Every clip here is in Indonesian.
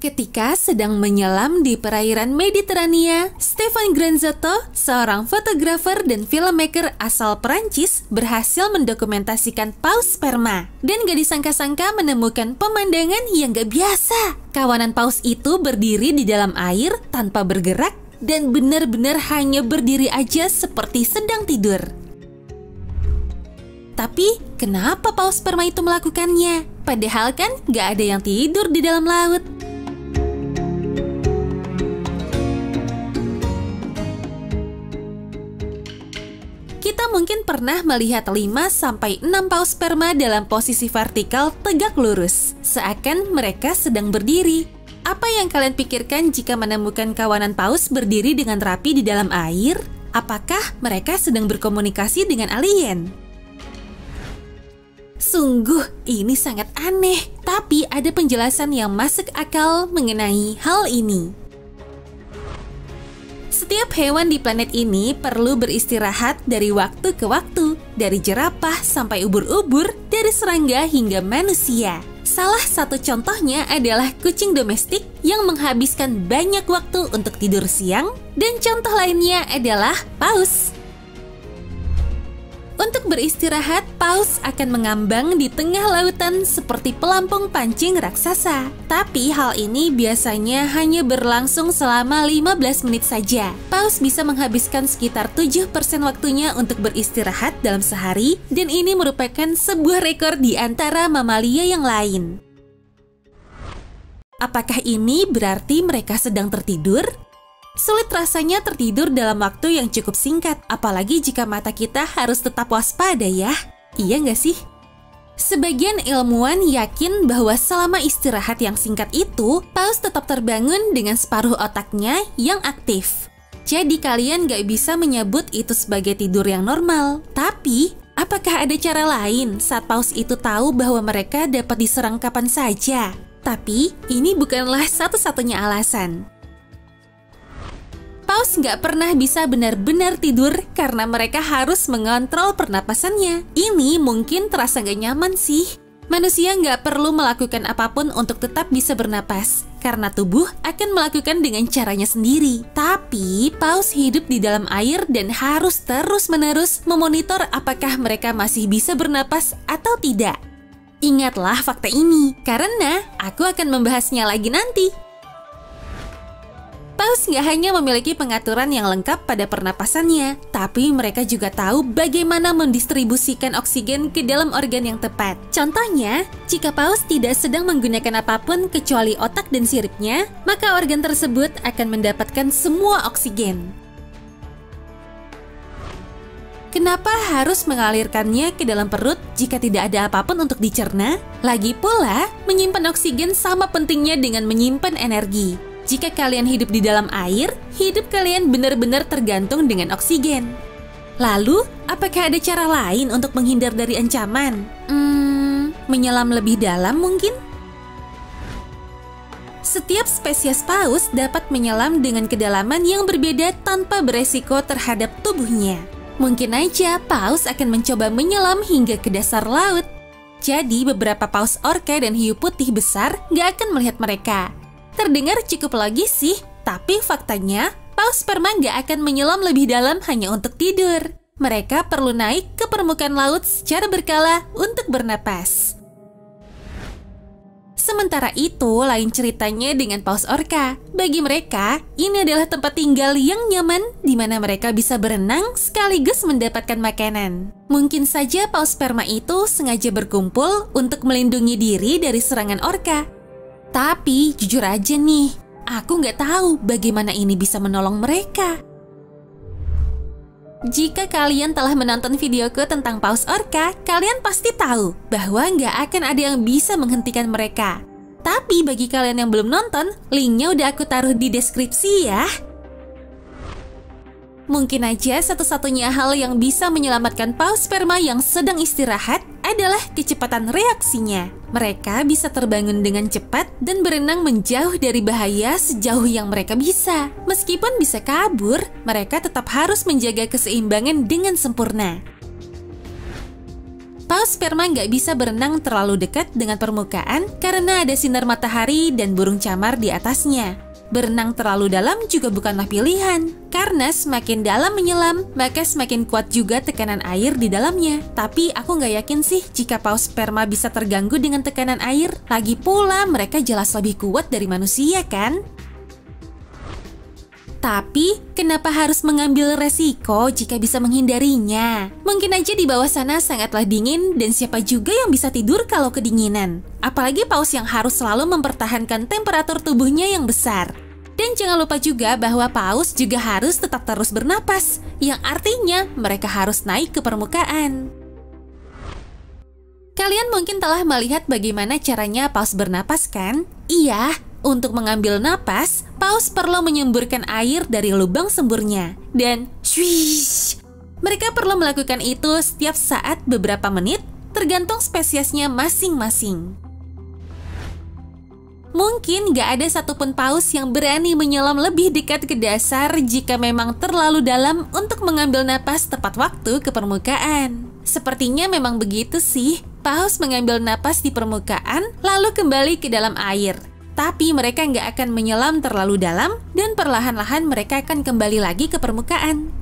Ketika sedang menyelam di perairan Mediterania, Stéphane Granzotto, seorang fotografer dan filmmaker asal Perancis, berhasil mendokumentasikan paus sperma. Dan gak disangka-sangka menemukan pemandangan yang gak biasa. Kawanan paus itu berdiri di dalam air tanpa bergerak dan benar-benar hanya berdiri aja seperti sedang tidur. Tapi, kenapa paus sperma itu melakukannya? Padahal kan gak ada yang tidur di dalam laut. Kita mungkin pernah melihat 5-6 paus sperma dalam posisi vertikal tegak lurus, seakan mereka sedang berdiri. Apa yang kalian pikirkan jika menemukan kawanan paus berdiri dengan rapi di dalam air? Apakah mereka sedang berkomunikasi dengan alien? Sungguh, ini sangat aneh, tapi ada penjelasan yang masuk akal mengenai hal ini. Setiap hewan di planet ini perlu beristirahat dari waktu ke waktu, dari jerapah sampai ubur-ubur, dari serangga hingga manusia. Salah satu contohnya adalah kucing domestik yang menghabiskan banyak waktu untuk tidur siang, dan contoh lainnya adalah paus. Untuk beristirahat, paus akan mengambang di tengah lautan seperti pelampung pancing raksasa. Tapi hal ini biasanya hanya berlangsung selama 15 menit saja. Paus bisa menghabiskan sekitar 7% waktunya untuk beristirahat dalam sehari, dan ini merupakan sebuah rekor di antara mamalia yang lain. Apakah ini berarti mereka sedang tertidur? Sulit rasanya tertidur dalam waktu yang cukup singkat, apalagi jika mata kita harus tetap waspada ya. Iya nggak sih? Sebagian ilmuwan yakin bahwa selama istirahat yang singkat itu, paus tetap terbangun dengan separuh otaknya yang aktif. Jadi kalian nggak bisa menyebut itu sebagai tidur yang normal. Tapi, apakah ada cara lain saat paus itu tahu bahwa mereka dapat diserang kapan saja? Tapi, ini bukanlah satu-satunya alasan. Paus nggak pernah bisa benar-benar tidur karena mereka harus mengontrol pernapasannya. Ini mungkin terasa nggak nyaman sih. Manusia nggak perlu melakukan apapun untuk tetap bisa bernapas, karena tubuh akan melakukan dengan caranya sendiri. Tapi, paus hidup di dalam air dan harus terus-menerus memonitor apakah mereka masih bisa bernapas atau tidak. Ingatlah fakta ini, karena aku akan membahasnya lagi nanti. Paus nggak hanya memiliki pengaturan yang lengkap pada pernapasannya, tapi mereka juga tahu bagaimana mendistribusikan oksigen ke dalam organ yang tepat. Contohnya, jika paus tidak sedang menggunakan apapun kecuali otak dan siripnya, maka organ tersebut akan mendapatkan semua oksigen. Kenapa harus mengalirkannya ke dalam perut jika tidak ada apapun untuk dicerna? Lagi pula, menyimpan oksigen sama pentingnya dengan menyimpan energi. Jika kalian hidup di dalam air, hidup kalian benar-benar tergantung dengan oksigen. Lalu, apakah ada cara lain untuk menghindar dari ancaman? Menyelam lebih dalam mungkin? Setiap spesies paus dapat menyelam dengan kedalaman yang berbeda tanpa beresiko terhadap tubuhnya. Mungkin aja paus akan mencoba menyelam hingga ke dasar laut. Jadi, beberapa paus orca dan hiu putih besar gak akan melihat mereka. Terdengar cukup logis sih, tapi faktanya, paus sperma nggak akan menyelam lebih dalam hanya untuk tidur. Mereka perlu naik ke permukaan laut secara berkala untuk bernapas. Sementara itu, lain ceritanya dengan paus orca. Bagi mereka, ini adalah tempat tinggal yang nyaman di mana mereka bisa berenang sekaligus mendapatkan makanan. Mungkin saja paus sperma itu sengaja berkumpul untuk melindungi diri dari serangan orca. Tapi, jujur aja nih, aku nggak tahu bagaimana ini bisa menolong mereka. Jika kalian telah menonton videoku tentang paus orca, kalian pasti tahu bahwa nggak akan ada yang bisa menghentikan mereka. Tapi bagi kalian yang belum nonton, linknya udah aku taruh di deskripsi ya. Mungkin aja satu-satunya hal yang bisa menyelamatkan paus sperma yang sedang istirahat adalah kecepatan reaksinya. Mereka bisa terbangun dengan cepat dan berenang menjauh dari bahaya sejauh yang mereka bisa. Meskipun bisa kabur, mereka tetap harus menjaga keseimbangan dengan sempurna. Paus sperma nggak bisa berenang terlalu dekat dengan permukaan karena ada sinar matahari dan burung camar di atasnya. Berenang terlalu dalam juga bukanlah pilihan, karena semakin dalam menyelam, maka semakin kuat juga tekanan air di dalamnya. Tapi aku nggak yakin sih jika paus sperma bisa terganggu dengan tekanan air. Lagi pula mereka jelas lebih kuat dari manusia kan? Tapi, kenapa harus mengambil resiko jika bisa menghindarinya? Mungkin aja di bawah sana sangatlah dingin dan siapa juga yang bisa tidur kalau kedinginan. Apalagi paus yang harus selalu mempertahankan temperatur tubuhnya yang besar. Dan jangan lupa juga bahwa paus juga harus tetap terus bernapas, yang artinya mereka harus naik ke permukaan. Kalian mungkin telah melihat bagaimana caranya paus bernapas kan? Iya. Untuk mengambil napas, paus perlu menyemburkan air dari lubang semburnya. Dan swish! Mereka perlu melakukan itu setiap saat beberapa menit, tergantung spesiesnya masing-masing. Mungkin gak ada satupun paus yang berani menyelam lebih dekat ke dasar jika memang terlalu dalam untuk mengambil napas tepat waktu ke permukaan. Sepertinya memang begitu sih, paus mengambil napas di permukaan lalu kembali ke dalam air. Tapi mereka nggak akan menyelam terlalu dalam dan perlahan-lahan mereka akan kembali lagi ke permukaan.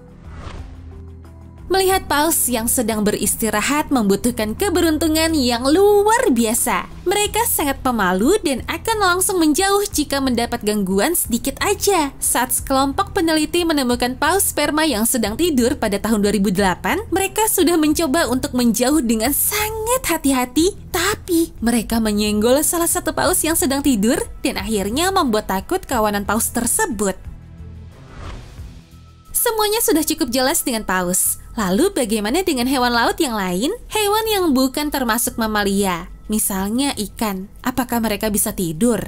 Melihat paus yang sedang beristirahat membutuhkan keberuntungan yang luar biasa. Mereka sangat pemalu dan akan langsung menjauh jika mendapat gangguan sedikit aja. Saat sekelompok peneliti menemukan paus sperma yang sedang tidur pada tahun 2008, mereka sudah mencoba untuk menjauh dengan sangat hati-hati, tapi mereka menyenggol salah satu paus yang sedang tidur dan akhirnya membuat takut kawanan paus tersebut. Semuanya sudah cukup jelas dengan paus. Lalu bagaimana dengan hewan laut yang lain? Hewan yang bukan termasuk mamalia, misalnya ikan. Apakah mereka bisa tidur?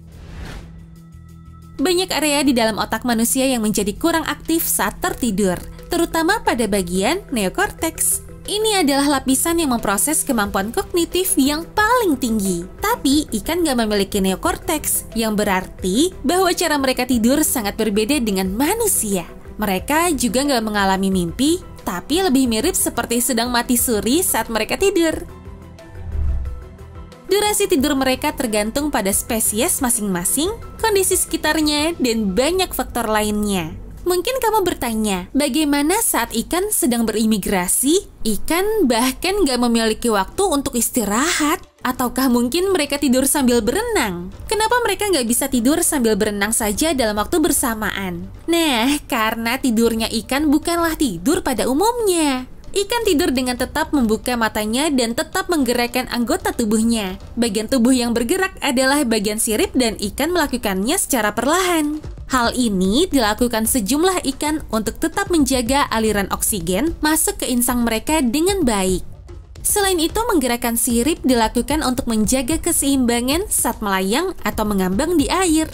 Banyak area di dalam otak manusia yang menjadi kurang aktif saat tertidur, terutama pada bagian neokorteks. Ini adalah lapisan yang memproses kemampuan kognitif yang paling tinggi. Tapi ikan gak memiliki neokorteks, yang berarti bahwa cara mereka tidur sangat berbeda dengan manusia. Mereka juga nggak mengalami mimpi, tapi lebih mirip seperti sedang mati suri saat mereka tidur. Durasi tidur mereka tergantung pada spesies masing-masing, kondisi sekitarnya, dan banyak faktor lainnya. Mungkin kamu bertanya, bagaimana saat ikan sedang berimigrasi? Ikan bahkan nggak memiliki waktu untuk istirahat. Ataukah mungkin mereka tidur sambil berenang? Kenapa mereka nggak bisa tidur sambil berenang saja dalam waktu bersamaan? Nah, karena tidurnya ikan bukanlah tidur pada umumnya. Ikan tidur dengan tetap membuka matanya dan tetap menggerakkan anggota tubuhnya. Bagian tubuh yang bergerak adalah bagian sirip dan ikan melakukannya secara perlahan. Hal ini dilakukan sejumlah ikan untuk tetap menjaga aliran oksigen masuk ke insang mereka dengan baik. Selain itu, menggerakkan sirip dilakukan untuk menjaga keseimbangan saat melayang atau mengambang di air.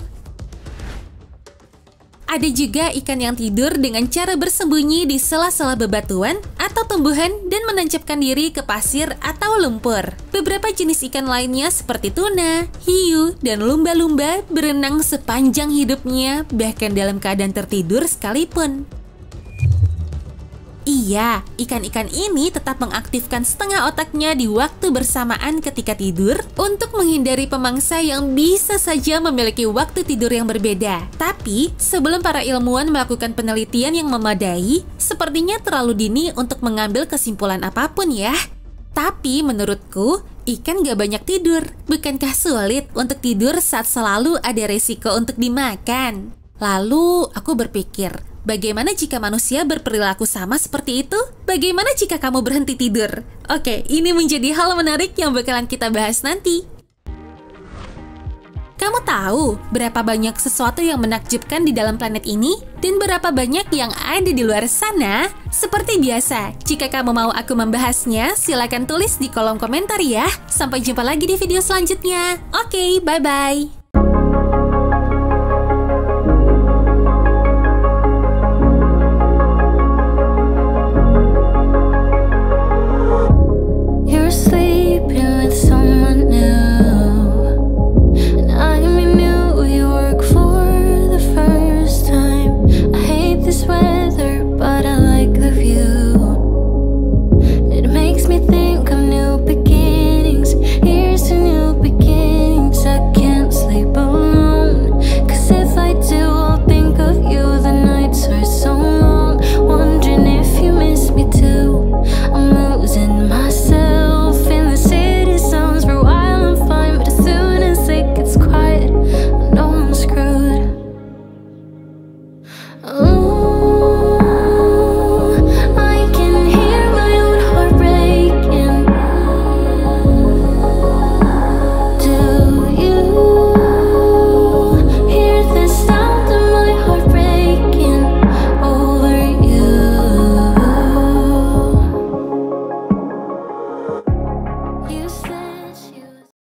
Ada juga ikan yang tidur dengan cara bersembunyi di sela-sela bebatuan atau tumbuhan dan menancapkan diri ke pasir atau lumpur. Beberapa jenis ikan lainnya seperti tuna, hiu, dan lumba-lumba berenang sepanjang hidupnya, bahkan dalam keadaan tertidur sekalipun. Iya, ikan-ikan ini tetap mengaktifkan setengah otaknya di waktu bersamaan ketika tidur untuk menghindari pemangsa yang bisa saja memiliki waktu tidur yang berbeda. Tapi, sebelum para ilmuwan melakukan penelitian yang memadai, sepertinya terlalu dini untuk mengambil kesimpulan apapun ya. Tapi menurutku, ikan gak banyak tidur. Bukankah sulit untuk tidur saat selalu ada resiko untuk dimakan? Lalu, aku berpikir, bagaimana jika manusia berperilaku sama seperti itu? Bagaimana jika kamu berhenti tidur? Oke, ini menjadi hal menarik yang bakalan kita bahas nanti. Kamu tahu berapa banyak sesuatu yang menakjubkan di dalam planet ini? Dan berapa banyak yang ada di luar sana? Seperti biasa, jika kamu mau aku membahasnya, silakan tulis di kolom komentar ya. Sampai jumpa lagi di video selanjutnya. Oke, bye-bye. Weather, but I like the view. It makes me think Oh